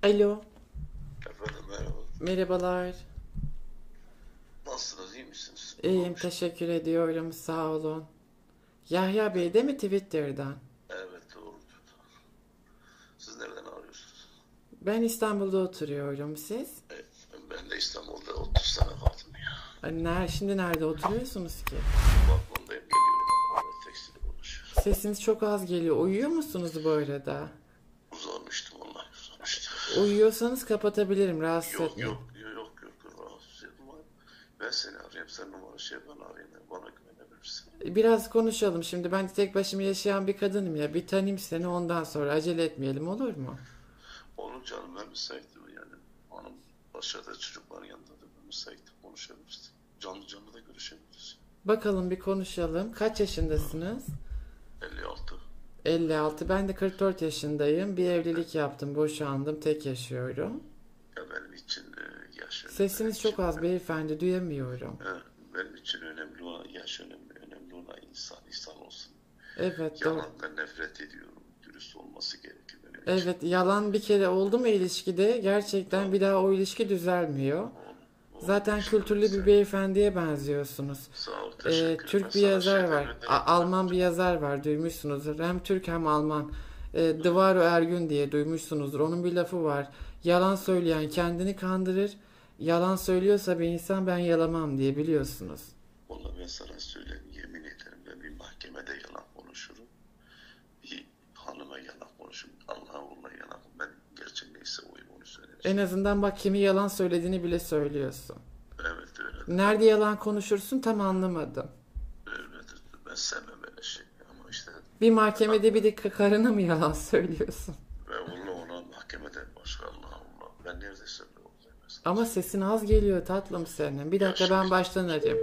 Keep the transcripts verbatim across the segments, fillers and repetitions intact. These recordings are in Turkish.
Alo, Efendim merhaba. merhabalar. Nasılsınız, iyi misiniz? Ne İyiyim, olmuş? teşekkür ediyorum, sağ olun. Yahya Bey değil mi Twitter'dan? Evet doğrudur. Siz nereden arıyorsunuz? Ben İstanbul'da oturuyorum, siz? Evet, ben de İstanbul'da otuz sene kaldım ya. Ay, ner şimdi nerede oturuyorsunuz ki? Balkondayım, geliyorum ama böyle tekstil konuşuyor. Sesiniz çok az geliyor. Uyuyor musunuz bu arada? Uzanmıştım vallahi uzanmıştım. Uyuyorsanız kapatabilirim, rahatsız Yok etmeyin. yok yok yok yok rahatsız etme. Ben seni arayayım, sen numara şey ben arayayım. Bana güvenebilirsin. Biraz konuşalım şimdi. Ben tek başıma yaşayan bir kadınım ya. Bir tanıyayım seni ondan sonra acele etmeyelim olur mu? Olur canım ben müsaitim yani. Hanım aşağıda çocukların yanında da ben müsaitim konuşabiliriz. Canlı canlı da görüşebiliriz. Bakalım bir konuşalım. Kaç Ha, yaşındasınız? elli altı. elli altı. Ben de kırk dört yaşındayım. Bir Evet. evlilik yaptım, boşandım, tek yaşıyorum. Ya benim için e, yaş önemli, benim Sesiniz çok için az beyefendi, duyamıyorum. e, benim için önemli olan yaş önemli, önemli olan insan, insan olsun. Evet, doğru. Yalandan nefret ediyorum, dürüst olması gerekiyor benim için. Evet, yalan bir kere oldu mu ilişkide gerçekten Tamam, bir daha o ilişki düzelmiyor. oğlum, oğlum Zaten işte öyle kültürlü bir sen. beyefendiye benziyorsunuz. Sağ ol, Ee, teşekkür ederim. Ben Türk bir sana yazar şeyden var. A- gönderebilirim. Alman bir yazar var, duymuşsunuzdur. Hem Türk hem Alman. Ee, Dıvaro Ergün diye duymuşsunuzdur. Onun bir lafı var. Yalan söyleyen kendini kandırır. Yalan söylüyorsa bir insan ben yalamam diye biliyorsunuz. Vallahi ben sana söyleyeyim, yemin ederim ben bir mahkemede yalan konuşurum. Bir hanıma yalan konuşurum. Allah'a uğruna yalan. Ben gerçek neyse oyum onu En söyleyeceğim. azından bak kimi yalan söylediğini bile söylüyorsun. Evet öyledir. Nerede yalan konuşursun tam anlamadım. Öyledir. Ben sevmem öyle şey. Ama işte Bir ben mahkemede bir de karına mı yalan söylüyorsun? ve onunla ona mahkemede başka Allah Allah. Ben neredeyse öyle olayım mesela. Ama sesin az geliyor tatlım senin. Bir Ya dakika şimdi ben baştan arayayım.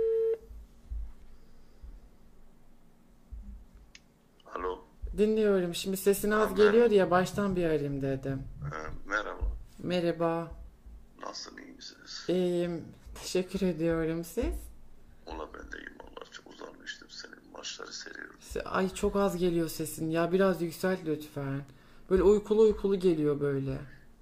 alo. Dinliyorum. Şimdi sesin Ha, az mer geliyor ya baştan bir arayayım dedim. ha, merhaba. Merhaba. Nasılsın iyi misiniz? İyiyim. Teşekkür ediyorum siz. Ola ben de iyiyim Allah çok uzanmıştım senin maçları seriyorum. Se- Ay çok az geliyor sesin. Ya biraz yükselt lütfen. Böyle uykulu uykulu geliyor böyle.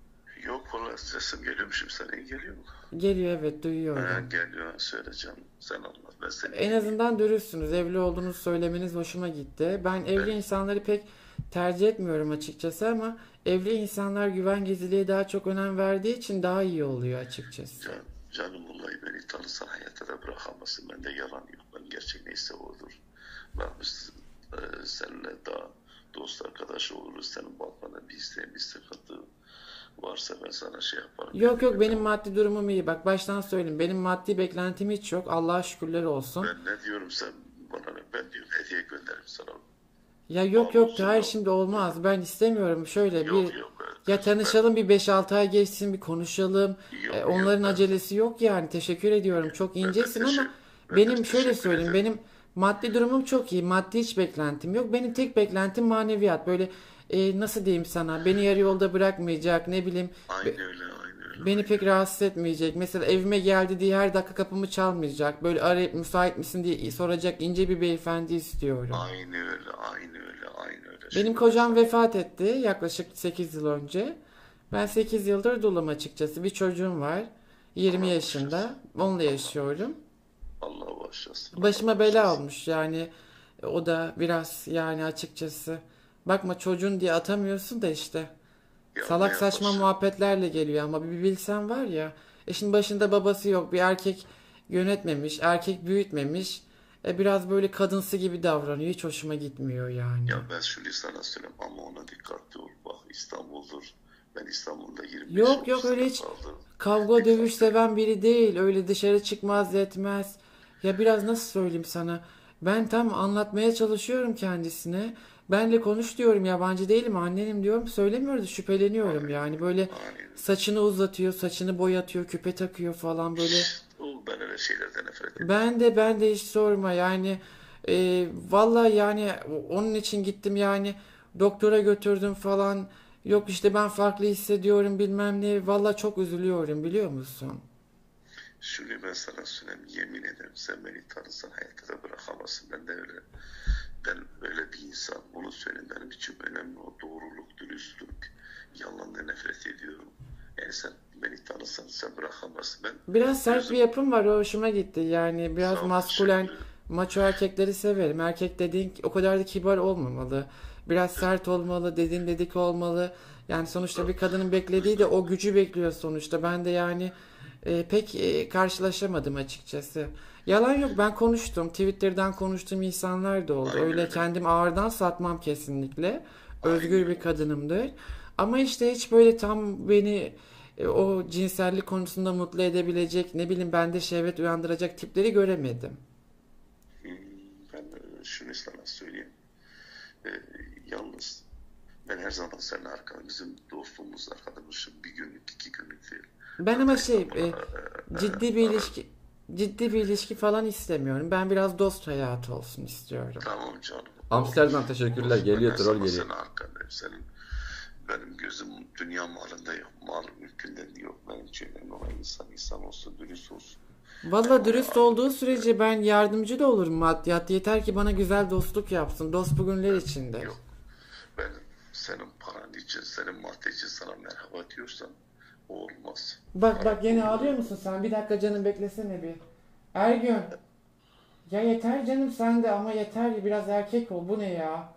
Yok valla sesim geliyor mu şimdi sana iyi geliyor mu? Geliyor evet Ha, duyuyorum. geliyor söyle canım sen anlat ben seni En dinleyeyim. azından dürüstsünüz. Evli olduğunuzu söylemeniz hoşuma gitti. Ben evli Ben insanları pek tercih etmiyorum açıkçası ama evli insanlar güven gizliliğe daha çok önem verdiği için daha iyi oluyor açıkçası. can, canım vallahi beni tanısan hayatta da bırakamazsın. Bende yalan yok. Ben gerçek neyse odur. Bak biz e, seninle daha dost arkadaş oluruz. Senin bakmana bir isteğin bir sıkıntı varsa ben sana şey yaparım Yok yani yok benim yönlendireyim. maddi durumum iyi. Bak baştan söyleyeyim. Benim maddi beklentim hiç yok. Allah'a şükürler olsun. Ben ne diyorum sen bana ne? Ben diyorum hediye gönderirim sana. Ya yok Al yok olsun hayır da. şimdi olmaz. Ben istemiyorum. Şöyle Yok bir yok ya arkadaş. Ben tanışalım bir beş altı ay geçsin bir konuşalım. E, yok yok onların ben acelesi yok yani. Teşekkür ediyorum. Çok ben de incesin ama teşekkür ben de benim şöyle teşekkür söyleyeyim. ederim. Benim maddi durumum çok iyi. Maddi hiç beklentim yok. Benim tek beklentim maneviyat. Böyle e, nasıl diyeyim sana? Beni yarı yolda bırakmayacak. Ne bileyim. Aynı öyle aynı öyle Beni aynı pek öyle. rahatsız etmeyecek. Mesela evime geldi diye her dakika kapımı çalmayacak. Böyle arayıp müsait misin diye soracak ince bir beyefendi istiyorum. Aynı öyle aynı öyle aynı öyle. Benim Şimdi ben kocam sana vefat etti yaklaşık sekiz yıl önce. Ben sekiz yıldır dulum açıkçası. Bir çocuğum var. yirmi Allah bağışlasın. yaşında. Onunla Allah yaşıyorum. Allah bağışlasın. Allah Başıma bela bağışlasın. olmuş yani. O da biraz yani açıkçası. Bakma çocuğun diye atamıyorsun da işte. Ya ne Salak saçma yaparsın? muhabbetlerle geliyor ama bir bilsen var ya. E şimdi başında babası yok. Bir erkek yönetmemiş. Erkek büyütmemiş. E biraz böyle kadınsı gibi davranıyor. Hiç hoşuma gitmiyor yani. Ya ben şunu sana söyleyeyim ama ona dikkatli ol. Bak İstanbul'dur. Ben İstanbul'da Yok yirmi beş otuz yok öyle sene hiç kaldım. kavga dövüş Dikkatli ol. seven biri değil. Öyle dışarı çıkmaz etmez. Ya biraz nasıl söyleyeyim sana? Ben tam anlatmaya çalışıyorum kendisine. Benle konuş diyorum yabancı değilim annenim diyorum. Söylemiyordu şüpheleniyorum Aynen. yani. Böyle Aynen. saçını uzatıyor, saçını boyatıyor, küpe takıyor falan böyle. İşte, o ben öyle şeylerden nefret ediyorum. Ben de ben de hiç sorma yani. E, vallahi yani onun için gittim yani doktora götürdüm falan. Yok işte ben farklı hissediyorum bilmem ne. Vallahi çok üzülüyorum biliyor musun? Şunu ben sana söyleyeyim. Yemin ederim sen beni tanısan hayatta da bırakamazsın. Ben de öyle. Ben öyle bir insan. Bunu söyleyeyim benim için önemli o doğruluk, dürüstlük. yalandan nefret ediyorum. Yani sen beni tanısan sen bırakamazsın. Ben Biraz sert gözüm bir yapım var, o hoşuma gitti. Yani biraz sağ ol, maskülen, teşekkür ederim. maço erkekleri severim. Erkek dediğin o kadar da kibar olmamalı. Biraz sert olmalı, dediğin dedik olmalı. Yani sonuçta bir kadının beklediği de o gücü bekliyor sonuçta. Ben de yani e, pek e, karşılaşamadım açıkçası. Yalan yok, ben konuştum. Twitter'dan konuştuğum insanlar da oldu. Aynen Öyle öyle. kendim ağırdan satmam kesinlikle. Aynen Özgür bir öyle. kadınımdır. Ama işte hiç böyle tam beni e, o cinsellik konusunda mutlu edebilecek, ne bileyim bende şehvet uyandıracak tipleri göremedim. Hmm, Ben e, şunu sana söyleyeyim. Ee, Yalnız ben her zaman senin arkadaşım. Bizim dostluğumuz arkadaşım bir günlük iki günlük değil. Ben ama Hatta şey İstanbul'a e, e, ciddi e, bir ara- ilişki ciddi bir ilişki falan istemiyorum. Ben biraz dost hayatı olsun istiyorum. tamam canım. Amsterdam Olsun. teşekkürler. Olsun. Ben Geliyor, her troll zaman geliyor. senin arkandayım. Senin benim gözüm dünya malında yok. Mal mülkünden yok. Benim için önemli olan insan insan olsun, dürüst olsun. Ben Valla oraya dürüst olduğu sürece ben yardımcı da olurum maddiyat. Yeter ki bana güzel dostluk yapsın. Dost bugünler içinde. yok. Ben senin paran için, senin madde için sana merhaba diyorsam o olmaz. Bak Para bak gene pul ağlıyor musun sen? Bir dakika canım, beklesene bir. Ergün. Ya yeter canım sen de, ama yeter, biraz erkek ol. Bu ne ya?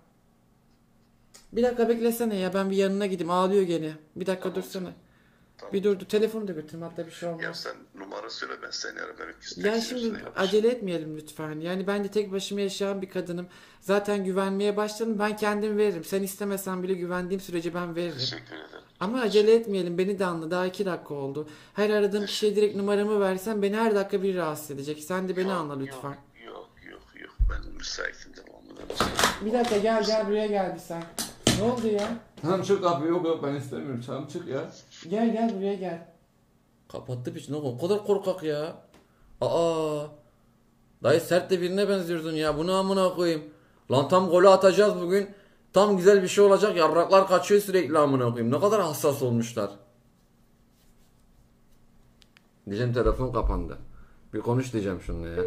Bir dakika beklesene ya, ben bir yanına gideyim, ağlıyor gene. Bir dakika Tamam dursana. canım. Tamam. Bir durdu, telefonu da götürüm, hatta bir şey Ya olmaz. sen numara söyle ben seni ararım. Ya şimdi acele etmeyelim lütfen. Yani ben de tek başıma yaşayan bir kadınım. Zaten güvenmeye başladım. Ben kendim veririm. Sen istemesen bile güvendiğim sürece ben veririm. Teşekkür ederim. Ama acele etmeyelim. Beni de anla. Daha iki dakika oldu. Her aradığım kişiye direkt numaramı versen beni her dakika bir rahatsız edecek. Sen de beni Yok, anla lütfen. Yok yok yok yok. Ben müsaitim devamlı da müsaitim. Bir dakika gel gel buraya gel bir sen. Ne oldu ya? Tamam çık abi, yok yok ben istemiyorum. Tamam çık ya. Gel gel buraya gel. Kapattı piç, ne o kadar korkak ya. Aa. Dayı sert de birine benziyordun ya. Bunu amına koyayım. Lan tam golü atacağız bugün. Tam güzel bir şey olacak. Yarraklar kaçıyor sürekli amına koyayım. Ne kadar hassas olmuşlar. Diyeceğim telefon kapandı. Bir konuş diyeceğim şununla ya.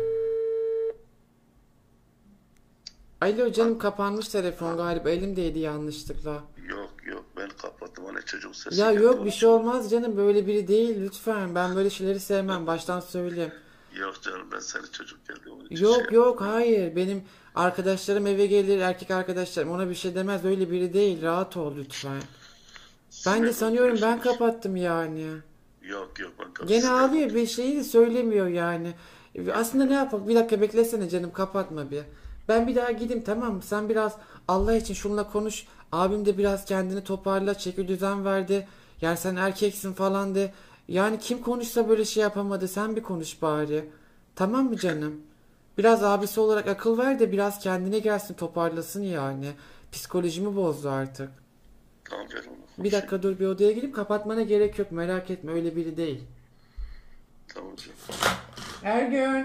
Alo canım, kapanmış telefon galiba. Elimdeydi yanlışlıkla. Yok yok ben kapattım. Hani çocuğun sesi Ya geldi, yok onun bir için. şey olmaz canım, böyle biri değil lütfen. Ben böyle şeyleri sevmem, baştan söyleyeyim. Yok canım ben seni çocuk geldi. Onun için Yok şey yok yaptım. hayır, benim arkadaşlarım eve gelir, erkek arkadaşlarım, ona bir şey demez, öyle biri değil, rahat ol lütfen. Ben de Sinir sanıyorum ben bozuyorsunuz. kapattım yani. Yok yok ben kapattım. Gene ağlıyor, bir şeyi de söylemiyor yani. Aslında ne yapalım, bir dakika beklesene canım, kapatma bir. Ben bir daha gideyim, tamam mı? Sen biraz Allah için şununla konuş. Abim de biraz kendini toparla, çeki düzen verdi. Yani sen erkeksin falan de. Yani kim konuşsa böyle şey yapamadı, sen bir konuş bari. Tamam mı canım? Biraz abisi olarak akıl ver de biraz kendine gelsin, toparlasın yani. Psikolojimi bozdu artık. Tamam ver onu. Bir dakika dur, bir odaya girip kapatmana gerek yok, merak etme, öyle biri değil. Tamam canım. Ergün.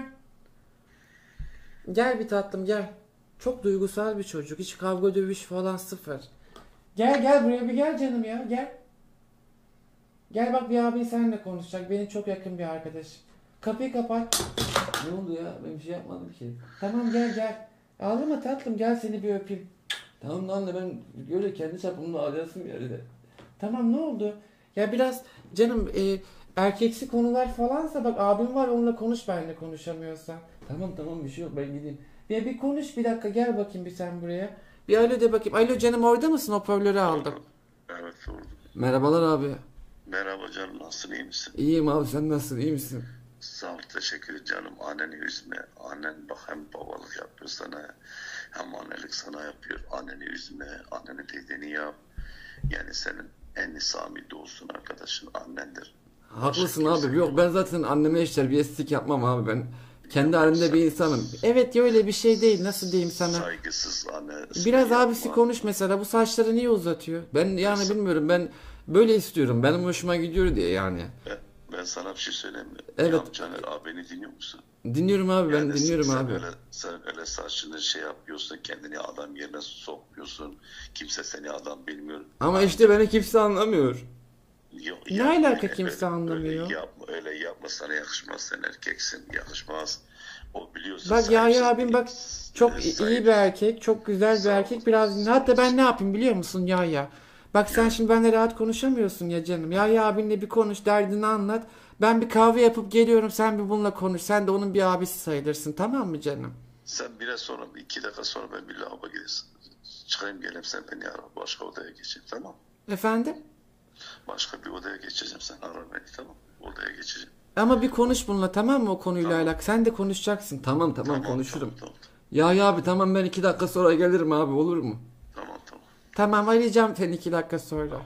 Gel bir tatlım gel. Çok duygusal bir çocuk. Hiç kavga dövüş falan sıfır. Gel gel buraya bir gel canım ya, gel. Gel bak, bir abi seninle konuşacak. Benim çok yakın bir arkadaşım. Kapıyı kapat. Ne oldu ya? Ben bir şey yapmadım ki. Tamam gel gel. Ağlama tatlım, gel seni bir öpeyim. Tamam lan da ben böyle kendi çapımda ağlayasım geldi de. Tamam, ne oldu? Ya biraz canım e, erkeksi konular falansa bak, abim var, onunla konuş, benimle konuşamıyorsan. Tamam tamam bir şey yok, ben gideyim. Ya bir konuş, bir dakika gel bakayım bir sen buraya. Bir alo de bakayım. Alo canım, orada mısın? Hoparlörü aldım. Evet doğru. Merhabalar abi. Merhaba canım nasılsın iyi misin? İyiyim abi, sen nasılsın, iyi misin? Sağ ol teşekkür ederim canım. Anneni üzme. Annen bak hem babalık yapıyor sana hem annelik sana yapıyor. Anneni üzme. Anneni dediğini yap. Yani senin en samimi dostun arkadaşın annendir. Haklısın Başka abi. kimse Yok yok. ben zaten anneme hiç terbiyesizlik yapmam abi, ben kendi halimde bir insanım. Evet ya, öyle bir şey değil. Nasıl diyeyim sana? Saygısız anne. Biraz yapma. abisi konuş mesela. Bu saçları niye uzatıyor? Ben yani bilmiyorum, ben böyle istiyorum. Benim hoşuma gidiyor diye yani. Ben, ben sana bir şey söyleyeyim mi? Evet. Ya Caner abini dinliyor musun? Dinliyorum abi, ben Yani dinliyorum sen abi. Öyle, sen öyle saçını şey yapıyorsun, kendini adam yerine sokmuyorsun. Kimse seni adam bilmiyor. Ama işte beni kimse anlamıyor. Yok, Ne yapma alaka öyle, kimse öyle, anlamıyor? Öyle yapma, öyle yapma, sana yakışmaz, sen erkeksin, yakışmaz. O biliyorsun. Bak Yahya sahipsiz abim bir- bak, çok e, iyi sahip- bir erkek, çok güzel bir Sağ ol, erkek. Biraz sağ ol. hatta ben ne yapayım biliyor musun Yahya? Bak sen şimdi benimle rahat konuşamıyorsun ya canım. Ya ya abinle bir konuş, derdini anlat. Ben bir kahve yapıp geliyorum, sen bir bununla konuş. Sen de onun bir abisi sayılırsın, tamam mı canım? Sen biraz sonra, iki dakika sonra ben bir lavaboya gidesin. Çıkayım geleyim, sen beni ara. Başka odaya geçeyim, tamam. Efendim? Başka bir odaya geçeceğim, sen ara beni, tamam. Odaya geçeceğim. Ama bir konuş bununla, tamam mı, o konuyla Tamam. alakalı. Sen de konuşacaksın. Tamam tamam, Tamam, konuşurum. Tamam, tamam, Ya ya abi tamam, ben iki dakika sonra gelirim abi, olur mu? tamam, tamam. Tamam, arayacağım seni iki dakika sonra.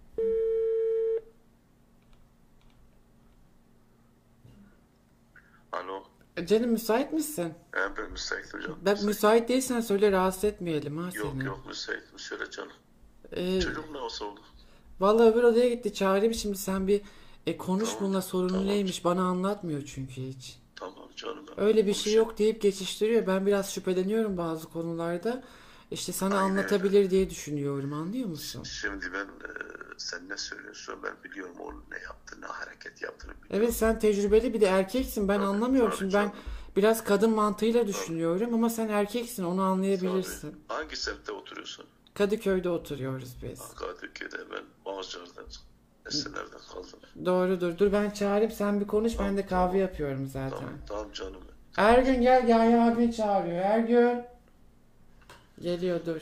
Alo. E, Canım müsait misin? Ben, ben müsait hocam. Ben Müsait. müsait değilsen söyle, rahatsız etmeyelim ha Yok seni. yok müsait. Söyle canım. Ee, Çocuk ne olsa oldu. Vallahi öbür odaya gitti, çağırayım şimdi, sen bir e, konuş Tamam, bununla, sorunu tamam. neymiş bana anlatmıyor çünkü hiç. Tamam canım. ben Öyle bir şey konuşayım. yok deyip geçiştiriyor. Ben biraz şüpheleniyorum bazı konularda. İşte sana Aynen anlatabilir diye düşünüyorum, anlıyor musun? Şimdi ben e, sen ne söylüyorsun ben biliyorum o ne yaptı, ne hareket yaptığını biliyorum. Evet, sen tecrübeli bir de erkeksin, ben Tabii, anlamıyorum tabii şimdi, ben canım. biraz kadın mantığıyla düşünüyorum ama sen erkeksin, onu Tabii. anlayabilirsin. Hangi semtte oturuyorsun? Kadıköy'de oturuyoruz biz. Kadıköy'de, ben Bağcılar'da Esenler'de kaldım. Doğrudur, dur ben çağırayım, sen bir konuş, ben Tamam, de kahve tamam. yapıyorum zaten. Tamam, tamam canım. Ergün gel, Yahya abin çağırıyor. Ergün. Geliyor, dur.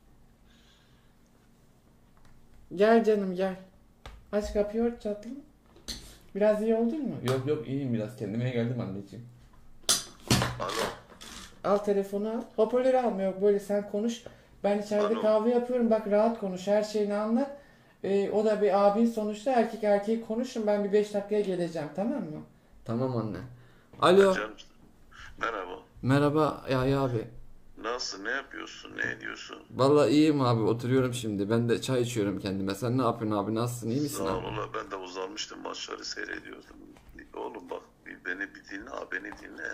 Gel canım gel. Aç kapıyı, ört tatlım. Biraz iyi oldun mu? Yok yok, iyiyim, biraz kendime geldim anneciğim. Alo. Al telefonu al. Hoparlörü alma, yok böyle sen konuş. Ben içeride Alo. kahve yapıyorum, bak rahat konuş, her şeyini anlat. Ee, o da bir abin sonuçta, erkek erkeği konuşun, ben bir beş dakikaya geleceğim, tamam mı? Tamam anne. Alo. Canım. Merhaba. Merhaba Yahya abi. Nasıl, ne yapıyorsun, ne ediyorsun? Vallahi iyiyim abi, oturuyorum şimdi. Ben de çay içiyorum kendime. Sen ne yapıyorsun abi? Nasılsın? İyi misin Sağ abi? ol valla, ben de uzanmıştım, maçları seyrediyordum. Oğlum bak, bir beni bir dinle, ha, beni dinle.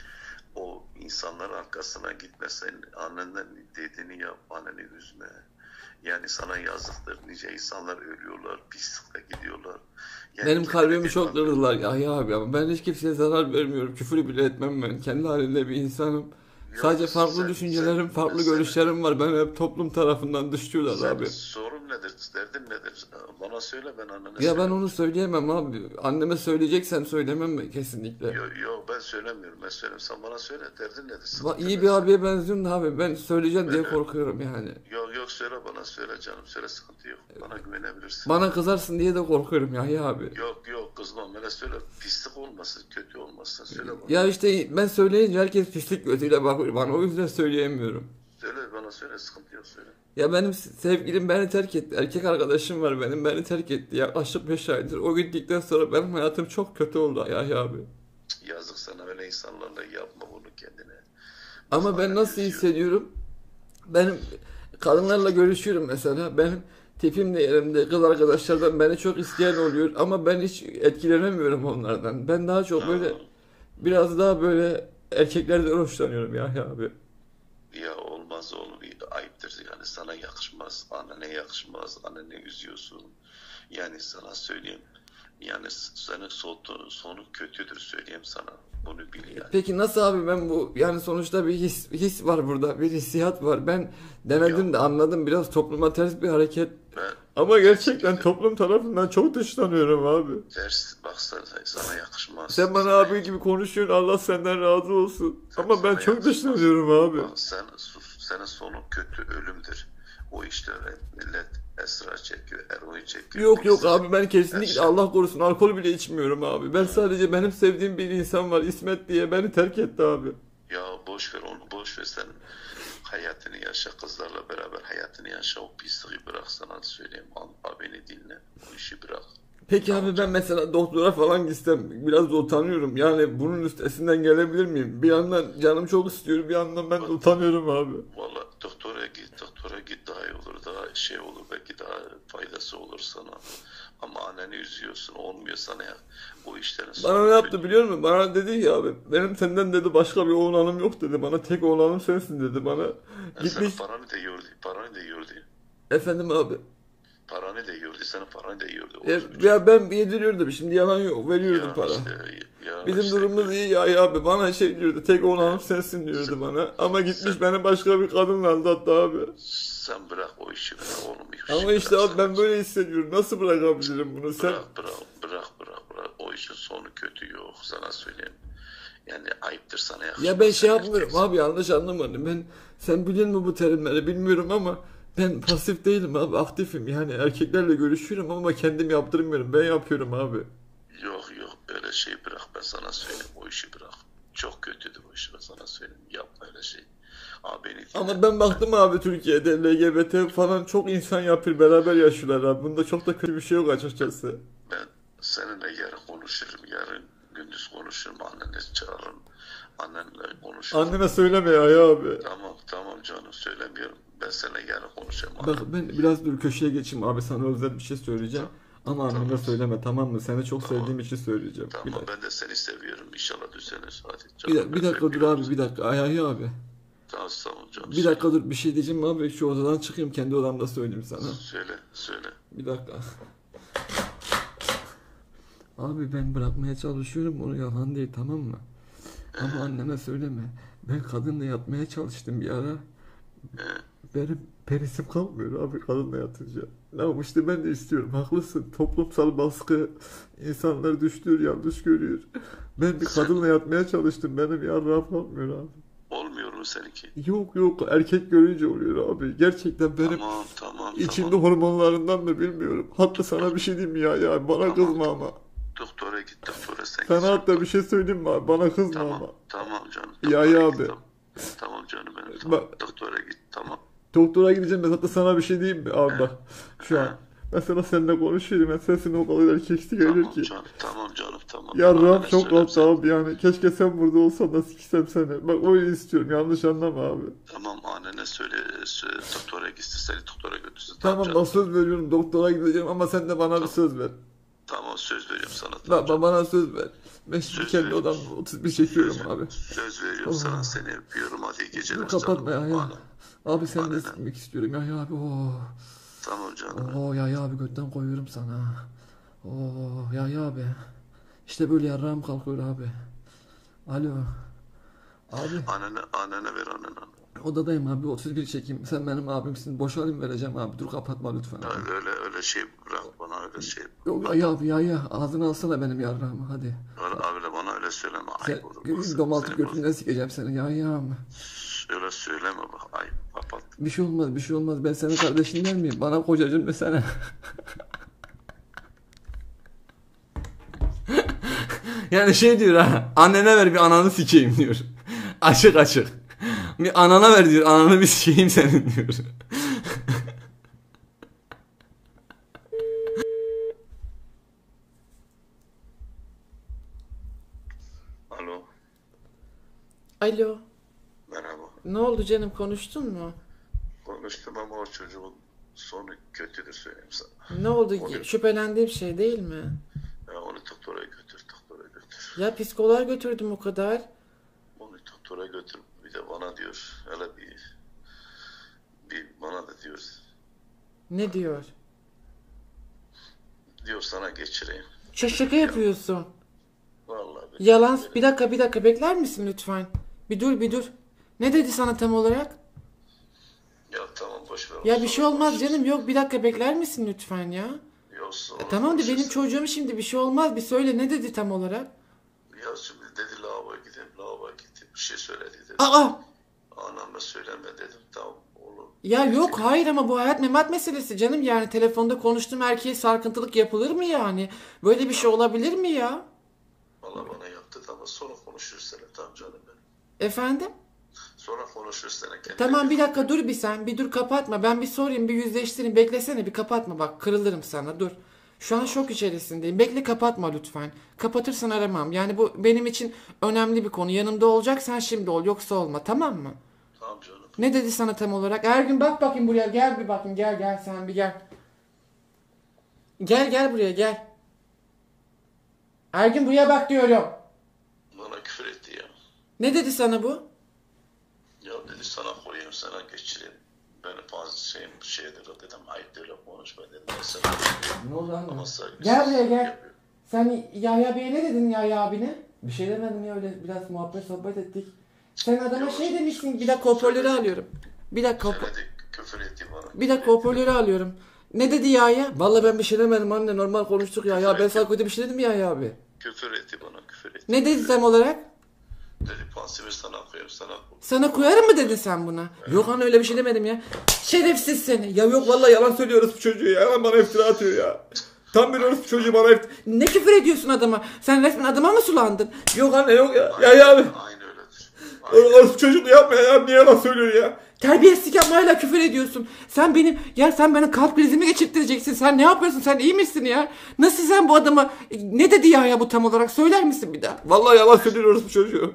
O insanların arkasına gitmesen, annenden dediğini yap, anneni üzme. Yani sana yazıktır. Nice insanlar ölüyorlar, pislikle gidiyorlar. Yani Benim kalbimi kendine çok bir- kırdılar Yahya abi, ama ben hiç kimseye zarar vermiyorum. Küfür bile etmem ben. Kendi halinde bir insanım. Yok, Sadece farklı sen- düşüncelerim, sen- farklı sen- görüşlerim var. Ben hep toplum tarafından dışlıyorlar Senin abi. sorun nedir, derdin nedir? Bana söyle, ben annene Ya ben söyleyeyim. onu söyleyemem abi. Anneme söyleyeceksem söylemem ben kesinlikle. Yok yok, ben söylemiyorum, ben söyleyeyim. Sen bana söyle, derdin nedir? Va- Sıkıntı İyi ne? bir abiye benziyorsun da abi. Ben söyleyeceğim diye Ben- korkuyorum yani. Yok yok, söyle bana, söyle canım, söyle, sıkıntı yok. Bana güvenebilirsin. Bana kızarsın diye de korkuyorum Yahya abi. Yok yok, kızmam, bana söyle, pislik olmasın, kötü olmasın, söyle bana. Ya işte ben söyleyince herkes pislik gözüyle bakıyor bana. O yüzden söyleyemiyorum. Söyle bana, söyle, sıkıntı yok, söyle. Ya benim sevgilim beni terk etti. Erkek arkadaşım var benim, beni terk etti. Yaklaşık beş aydır. O gittikten sonra benim hayatım çok kötü oldu Yahya abi. Yazık sana, öyle insanlarla yapma bunu kendine. Ama ben nasıl üzüyor. hissediyorum? Benim kadınlarla görüşüyorum mesela. Benim tipim de yerimde. Kız arkadaşlardan beni çok isteyen oluyor. Ama ben hiç etkilenemiyorum onlardan. Ben daha çok böyle, biraz daha böyle erkeklerden hoşlanıyorum Yahya abi. Ya olmaz oğlum, ayıptır yani, sana yakışmaz, annene yakışmaz, anneni üzüyorsun. Yani sana söyleyeyim, yani senin sonu, sonu kötüdür, söyleyeyim sana, bunu bil yani. Peki nasıl abi, ben bu yani sonuçta bir his, his var burada, bir hissiyat var. Ben denedim de anladım, biraz topluma ters bir hareket. Ben Ama gerçekten toplum tarafından çok dışlanıyorum abi. ters, bak sana, sana yakışmaz. Sen bana Sana abi gibi konuşuyorsun, Allah senden razı olsun. Sen- Ama ben sana çok yakışmaz. dışlanıyorum abi. Bak, sen sus, senin sonu kötü, ölümdür. O işte millet esrar çekiyor, eroin çekiyor. Yok yok Birisi- abi, ben kesinlikle Her şey- Allah korusun alkol bile içmiyorum abi. Ben sadece, benim sevdiğim bir insan var, İsmet diye, beni terk etti abi. Ya boş ver onu, boş ver, sen hayatını yaşa, kızlarla beraber hayatını yaşa, o pisliği bırak, sana söyleyeyim, al, beni dinle, bu işi bırak. Peki abi, ben mesela doktora falan gitsem biraz da utanıyorum. Yani bunun üstesinden gelebilir miyim? Bir yandan canım çok istiyor, bir yandan ben de utanıyorum abi. Valla doktora git, doktora git, daha iyi olur, daha şey olur, belki daha faydası olur sana. Ama anneni üzüyorsun, olmuyor sana ya. O işlerin Bana ne yaptı biliyor musun? Bana dedi ki abi, benim senden dedi başka bir oğlanım yok dedi. Bana tek oğlanım sensin dedi bana. Sen Gitmiş. paranı da yordu, paranı da yordu. Efendim abi. paranı da yiyordu, senin paranı da yiyordu. Ya, ya ben yediriyordum, şimdi yalan yok, veriyordum Ya para. işte, ya Bizim işte, durumumuz iyi ya, ya abi, bana şey diyordu, tek oğlanım sensin diyordu bana. Ama gitmiş beni başka bir kadınla aldattı abi. sen bırak o işi, olmuyor. Ama işte abi ben böyle hissediyorum, nasıl bırakabilirim bunu sen? Bırak, bırak, bırak, bırak, bırak. O işin sonu kötü yok, sana söyleyeyim. Yani ayıptır sana yakışmaz. Ya ben şey Sen yapmıyorum erkeksin. abi, yanlış anlamadım. Ben, sen biliyor musun bu terimleri bilmiyorum ama ben pasif değilim abi, aktifim. Yani erkeklerle görüşüyorum ama kendim yaptırmıyorum. Ben yapıyorum abi. Yok yok, öyle şey bırak, ben sana söyleyeyim, o işi bırak. Çok kötüdür o iş, ben sana söyleyeyim. Yapma öyle şey. Abi beni Ama ben baktım abi, Türkiye'de L G B T falan çok insan yapıyor, beraber yaşıyorlar abi. Bunda çok da kötü bir şey yok açıkçası. Ben seninle yarın konuşurum, yarın gündüz konuşurum, annene çağırırım. Annenle konuşurum. Anneme söyleme ya, ya abi. Tamam tamam canım, söylemiyorum. Ben seninle yarın konuşacağım. Bak ben biraz dur köşeye geçeyim abi, sana özel bir şey söyleyeceğim. Ama anneme Tamam. söyleme, tamam mı? Seni çok Tamam. sevdiğim için söyleyeceğim. Bir Tamam, dakika. ben de seni seviyorum. İnşallah düzelir. Hadi Bir, canım. dakika, bir dakika dur abi, bir dakika. Ay ay abi. Tamam tamam canım. Bir dakika dur, bir şey diyeceğim abi. Şu odadan çıkayım, kendi odamda söyleyeyim sana. Söyle söyle. Bir dakika. Abi ben bırakmaya çalışıyorum, bunu yalan değil, tamam mı? Ama anneme söyleme. Ben kadınla yatmaya çalıştım bir ara. Benim perisim kalmıyor abi kadınla yatınca. Ama işte ben de istiyorum, haklısın. Toplumsal baskı insanları düştüğür, yanlış görüyor. Ben bir kadınla yatmaya çalıştım, benim yarrağım kalmıyor abi. Olmuyor mu seninki? Yok yok, erkek görünce oluyor abi. Gerçekten benim Tamam tamam içimde tamam. hormonlarından mı bilmiyorum. Hatta sana bir şey diyeyim mi ya, ya bana Tamam, kızma tamam. ama. Doktora git, doktora sen Sana git. hatta bir şey söyleyeyim mi abi, bana kızma Tamam ama. tamam canım. Ya, doktora ya git, abi. Tamam. Tamam canım benim. Tamam. Bak- Doktora git, tamam. Doktora gideceğim ben, hatta sana bir şey diyeyim mi abi bak. Şu an. Mesela seninle konuşuyorum, ben sesin o kadar erkeksi gelir Tamam ki. canım, tamam canım, tamam. Yarrağım Annene çok söylerim rahat abi yani. Keşke sen burada olsan da siksem seni. Bak öyle istiyorum, yanlış anlama abi. Tamam, annene söyle, söyle doktora gitsin, seni doktora götürsün. Tamam canım. bak, söz veriyorum, doktora gideceğim ama sen de bana bir söz ver. Tamam, söz veriyorum sana. Tamam, Bak canım. bana söz ver. Ben şimdi Söz kendi veriyorum. odamda otuz bir çekiyorum Söz, abi. söz veriyorum Oh. sana, seni öpüyorum, hadi iyi geceler. Dur kapatma ya canım. ya. Anam. Abi seni de Aynen. sikmek istiyorum ya ya abi. Oo. Tamam canım. Oo ya ya abi, götten koyuyorum sana. Oo ya ya abi. İşte böyle yarrağım kalkıyor abi. Alo. Abi Annene, annene ver annene. odadayım abi, otuz bir çekeyim. Sen benim abimsin. Boşalayım vereceğim abi. Dur kapatma lütfen abi. Öyle, öyle öyle şey bırak bana, öyle şey. Yok ya, ya abi ya ya. Ağzını alsana benim yarrağımı hadi. Öyle, öyle bana öyle söyleme, Sen, ayıp olur. Bak, sen- domaltıp seni götünden sikeceğim seni ya ya. bak- Öyle söyleme bak, ayıp, kapat. Bir şey olmaz, bir şey olmaz. Ben senin kardeşin değil miyim? Bana kocacığım desene. Yani şey diyor ha. Annene ver bir ananı sikeyim diyor. Açık açık. Bir anana ver diyor. Ananı bir sikeyim senin diyor. Alo, Alo. merhaba. Ne oldu canım, konuştun mu? Konuştum ama o çocuğun sonu kötüdür, söyleyeyim sana. Ne oldu? Onu- Şüphelendiğim şey değil mi? Ya onu doktora götür, doktora götür. Ya psikoloğa götürdüm o kadar. Onu doktora götür, bir de bana diyor, hele bir, bir bana da diyor, Ne diyor? diyor sana geçireyim. Şaka şaka yapıyorsun. Vallahi bir- Yalan. Bir dakika bir dakika bekler misin lütfen? Bir dur bir dur. Ne dedi sana tam olarak? Ya tamam, boş ver. Ya bir şey olmaz canım, yok bir dakika bekler misin lütfen ya? Yoksa E, tamam da benim çocuğum şimdi, bir şey olmaz, bir söyle ne dedi tam olarak? Ya şimdi dedi lavaboya gideyim, lavaboya gideyim, bir şey söyledi dedi. Aa! Anama söyleme dedim, tamam oğlum. Ya yok hayır, ama bu hayat memat meselesi canım, yani telefonda konuştuğum erkeğe sarkıntılık yapılır mı yani? Böyle bir şey olabilir mi ya? Valla bana yaptı, tamam sonra konuşuruz seninle, tamam canım benim. Efendim? Sonra konuşuruz seninle. Kendine Tamam iyi bir bak. dakika dur bir sen, bir dur kapatma, ben bir sorayım, bir yüzleştireyim, beklesene, bir kapatma bak, kırılırım sana, dur. Şu an şok içerisindeyim, bekle, kapatma lütfen. Kapatırsan aramam, yani bu benim için önemli bir konu, yanımda olacaksan şimdi ol, yoksa olma, tamam mı? Tamam canım. Ne dedi sana tam olarak? Ergün bak bakayım buraya, gel bir bakayım, gel gel sen bir gel. Gel gel buraya gel. Ergün buraya bak diyorum. Bana küfür etti ya. Ne dedi sana bu? Ya dedi sana koyayım, sana geçireyim. beni fazla şeyim şeydir dedim, ayıp öyle konuşma dedim. Mesela, Ne oldu anne? ama saygısız Gel buraya gel. yapıyor. Sen Yahya Bey'e ne dedin Yahya abine? Bir şey demedim ya, öyle biraz muhabbet sohbet ettik. Sen adama şey demişsin, bir dakika hoparlörü alıyorum. Bir dakika hopa- Söyledi, küfür etti bana. bir dakika hoparlörü alıyorum. Ne dedi Yahya? Vallahi ben bir şey demedim anne, normal konuştuk ya. Ya ben sana kötü bir şey dedim ya Yahya abi. Küfür etti bana, küfür etti. Ne dedi tam olarak? Dedi pansimi sana koyarım, sana koyarım. Sana koyarım mı dedin sen buna? Yok anne, öyle bir şey demedim ya. Şerefsiz seni. Ya yok vallahi yalan söylüyoruz bu çocuğu ya. Yalan bana iftira atıyor ya. Tam bir orospu çocuğu bana iftira. Ne küfür ediyorsun adama? Sen resmen adama mı sulandın? Yok anne yok ya. Ya ya abi. Aynı öyledir. Aynı. Orospu çocuğu da yapma ya. Niye yalan söylüyor ya? Terbiyesizlik yapma, hala küfür ediyorsun. Sen benim, ya sen bana kalp krizimi geçirttireceksin. Sen ne yapıyorsun? Sen iyi misin ya? Nasıl sen bu adama, ne dedi ya ya bu tam olarak? Söyler misin bir daha? Vallahi yalan söylüyoruz bu çocuğu.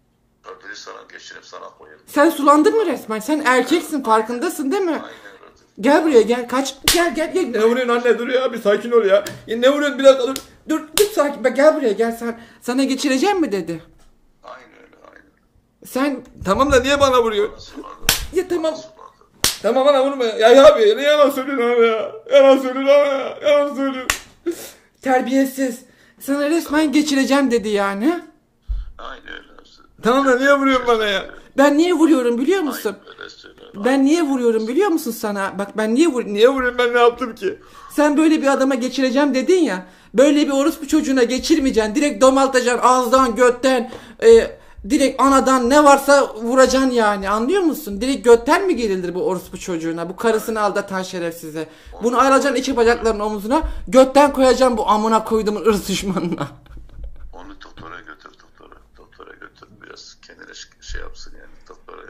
Dedi sana geçirip sana koyarım. Sen sulandın mı resmen? Sen erkeksin, farkındasın değil mi? Aynen öyledir. Gel buraya gel, kaç, gel gel gel. Ne vuruyorsun anne, dur ya, bir sakin ol ya. Ya ne vuruyorsun, bir dakika dur. Dur dur sakin, bak gel buraya gel, sen sana geçireceğim mi dedi. Aynı öyle, aynı. Sen tamam da niye bana vuruyorsun? Nasıl vardı? Ya tamam. Nasıl vardı? Tamam bana vurma ya. Ya abi ne yalan söylüyorsun abi ya. Yalan söylüyorsun abi ya. Yalan söylüyorsun. Terbiyesiz. Sana resmen geçireceğim dedi yani. Aynı öyle. Tamam da niye vuruyorsun bana ya? Ben niye vuruyorum biliyor musun? Aynı öyle söylüyor. Ben niye vuruyorum biliyor musun sana? Bak ben niye vur niye vuruyorum, ben ne yaptım ki? Sen böyle bir adama geçireceğim dedin ya. Böyle bir orospu çocuğuna geçirmeyeceksin. Direkt domaltacaksın ağızdan, götten, e, direkt anadan ne varsa vuracaksın yani. Anlıyor musun? Direkt götten mi girilir bu orospu çocuğuna? Bu karısını aldatan şerefsize. Bunu alacaksın iki bacaklarının omzuna. Götten koyacaksın bu amına koyduğumun ırz düşmanına. Onu doktora götür, doktora. Doktora götür. Biraz kendine şey yapsın yani. Doktora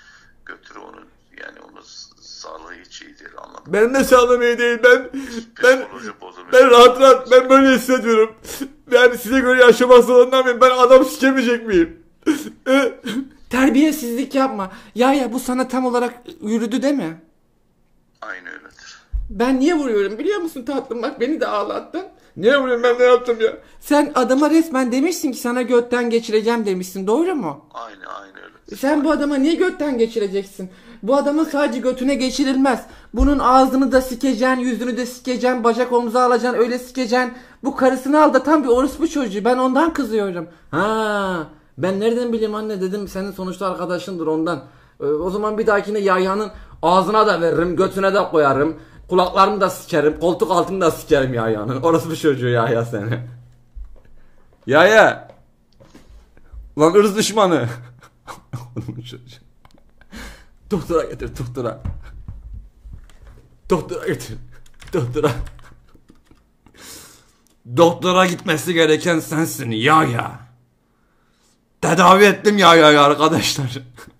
götür onu. Yani onun sağlığı hiç iyi değil. Anladın mı? Benim de sağlığım iyi değil. Ben ben Psikoloji bozulmuş. ben rahat rahat ben böyle hissediyorum. Yani size göre yaşaması ondan mıyım? Ben adam sikemeyecek miyim? Terbiyesizlik yapma. Ya ya bu sana tam olarak yürüdü değil mi? Aynı öyledir. Ben niye vuruyorum biliyor musun tatlım? Bak beni de ağlattın. Niye vuruyorum, ben ne yaptım ya? Sen adama resmen demişsin ki sana götten geçireceğim demişsin, doğru mu? Aynı aynı öyledir. Sen bu adama niye götten geçireceksin? Bu adamın sadece götüne geçirilmez. Bunun ağzını da sikeceksin, yüzünü de sikeceksin, bacak omuza alacaksın, öyle sikeceksin. Bu karısını aldatan bir orospu çocuğu. Ben ondan kızıyorum. Ha, ben nereden bileyim anne dedim, senin sonuçta arkadaşındır ondan. Ee, o zaman bir dahakine Yahya'nın ağzına da veririm, götüne de koyarım. Kulaklarını da sikerim, koltuk altını da sikerim Yahya'nın. Orospu çocuğu Yahya seni. Yahya. Lan ırz düşmanı. Doktora getir, doktora. Doktora getir. Doktora. Doktora gitmesi gereken sensin Yahya. Tedavi ettim Yahya'yı arkadaşlar.